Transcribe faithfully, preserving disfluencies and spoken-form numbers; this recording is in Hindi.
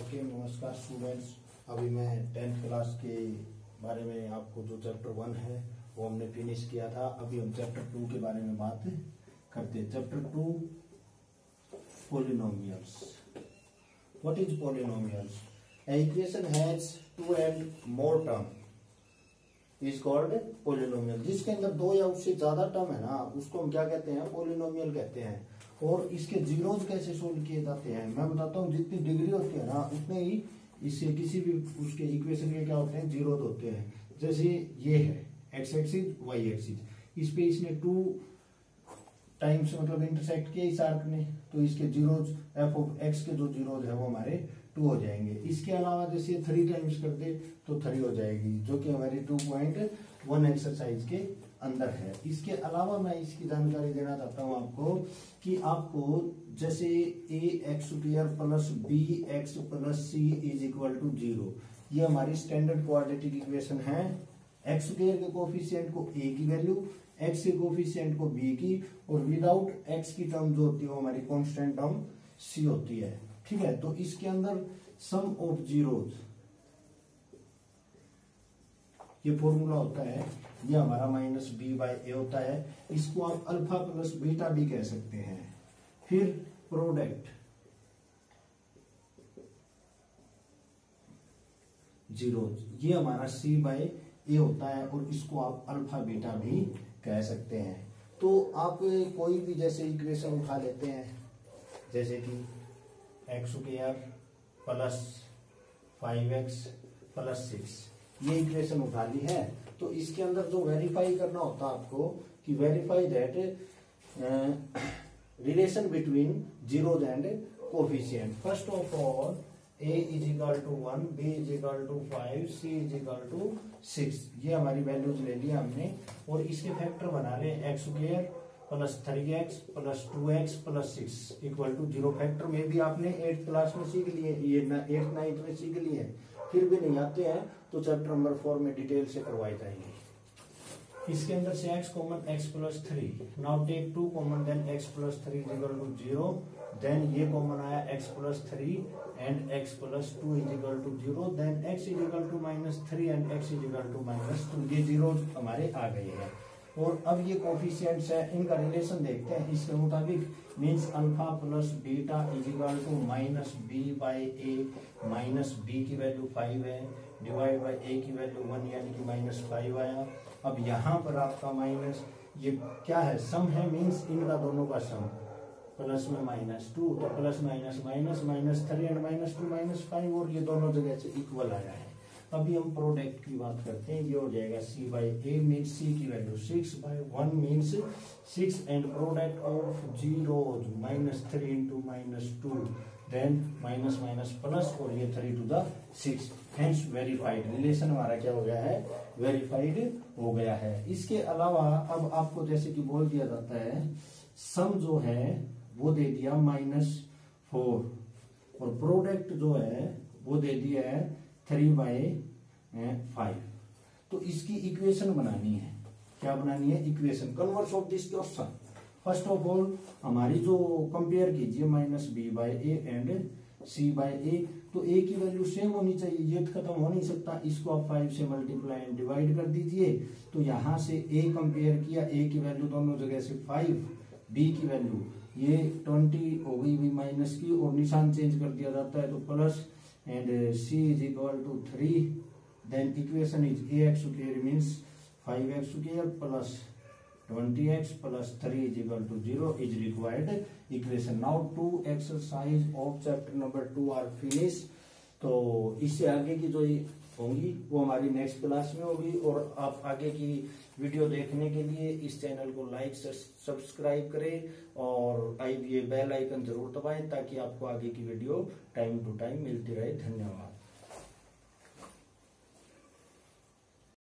ओके नमस्कार स्टूडेंट्स। अभी मैं टेंथ क्लास के बारे में आपको जो चैप्टर वन है वो हमने फिनिश किया था। अभी हम चैप्टर टू के बारे में बात करते हैं। Chapter two polynomials. What is polynomials? A equation has two and more term is called polynomial. जिसके अंदर दो या उससे ज्यादा टर्म है ना, उसको हम क्या कहते हैं? पॉलिनोमियल कहते हैं। और इसके जीरोज कैसे सोल्व किए जाते हैं मैं बताता हूँ। जितनी डिग्री होती है ना उतने ही इससे किसी भी उसके इक्वेशन के क्या होते हैं? जीरोज होते हैं। जैसे ये है एक्स एक्सिस वाई एक्सिस, इस पे इसने टू टाइम्स मतलब इंटरसेक्ट किया इस आर्क ने, तो इसके जीरोज एफ ऑफ एक्स के जो जीरोज है वो हमारे टू हो जाएंगे। इसके अलावा जैसे थ्री टाइम्स कर दे तो थ्री हो जाएगी, जो कि हमारी टू पॉइंट वन एक्सरसाइज के अंदर है। इसके अलावा मैं इसकी जानकारी देना चाहता हूं आपको कि आपको जैसे a x square plus b x plus c is equal to zero, ये हमारी स्टैंडर्ड क्वाड्रेटिक इक्वेशन है। एक्स स्क्वायर के कोफिशिएंट को ए की वैल्यू, एक्स के कोफिशिएंट को बी की, और विदाउट एक्स की टर्म जो होती है वो हमारी कांस्टेंट टर्म सी होती है। ठीक है, तो इसके अंदर सम ऑफ जीरोज ये फॉर्मूला होता है, ये हमारा माइनस बी बाई ए होता है। इसको आप अल्फा प्लस बीटा भी कह सकते हैं। फिर प्रोडक्ट जीरोज, ये हमारा सी बाई ए होता है, और इसको आप अल्फा बीटा भी कह सकते हैं। तो आप कोई भी जैसे इक्वेशन उठा लेते हैं, जैसे कि x square plus five x plus six, ये इक्वेशन उठा ली है। तो इसके अंदर जो वेरीफाई करना होता है आपको कि verify that relation between zeros and coefficient. First of all a is equal to one, b is equal to five, c is equal to six, ये हमारी वैल्यूज ले लिया हमने। और इसके फैक्टर बना ले x square plus three x plus two x plus six equal to zero. Factor में भी आपने एट्थ क्लास में सीख लिए, ये एट्थ नाइन्थ में सीख लिए, फिर भी नहीं आते हैं तो चैप्टर नंबर फोर में डिटेल से करवाई जाएंगे। इसके अंदर से x common x plus three, now take two common, then x plus three is equal to zero, then ये कॉमन आया x plus three and x plus two is equal to zero, then x is equal to minus three and x is equal to minus two, ये जीरो हमारे आ गए हैं। और अब ये कोफिशिएंट्स है, इनका रिलेशन देखते हैं। इसके मुताबिक means alpha plus beta is equal to minus b by a, minus b की वैल्यू फाइव है डिवाइड बाई ए की वैल्यू वन, यानी कि माइनस फाइव आया। अब यहाँ पर आपका माइनस ये क्या है? सम है, मीन्स इनका दोनों का सम, प्लस में माइनस टू, तो plus minus minus minus three and minus two minus five, और ये दोनों जगह से इक्वल आया है। अभी हम प्रोडक्ट की बात करते हैं, ये हो जाएगा सी बाई ए मीन्स सी की value six by one means six, and product of zero minus three into minus two, then minus minus plus, और ये three two the six, hence verified. Relation हमारा क्या हो गया है? वेरीफाइड हो गया है। इसके अलावा अब आपको जैसे कि बोल दिया जाता है, सम जो है वो दे दिया माइनस फोर, और प्रोडक्ट जो है वो दे दिया है थ्री बाई फाइव। तो इसकी इक्वेशन बनानी है। क्या बनानी है? Equation. Converse of this question, first of all हमारी जो कंपेयर कीजिए minus b by a and c by a, तो ए की वैल्यू सेम होनी चाहिए, ये खत्म हो नहीं सकता। इसको आप फाइव से मल्टीप्लाई एंड डिवाइड कर दीजिए, तो यहां से ए कंपेयर किया, ए की वैल्यू दोनों जगह से फाइव, बी की वैल्यू ये ट्वेंटी हो गई भी माइनस की, और निशान चेंज कर दिया जाता है तो plus, and uh, c is equal to three, then equation is ax square means five x square plus twenty x plus three is equal to zero is required equation. Now two exercise of chapter number two are finished. तो इससे आगे की जो होंगी वो हमारी नेक्स्ट क्लास में होगी। और आप आगे की वीडियो देखने के लिए इस चैनल को लाइक सब्सक्राइब करें, और आई ये बेल आइकन जरूर दबाएं ताकि आपको आगे की वीडियो टाइम टू टाइम मिलती रहे। धन्यवाद।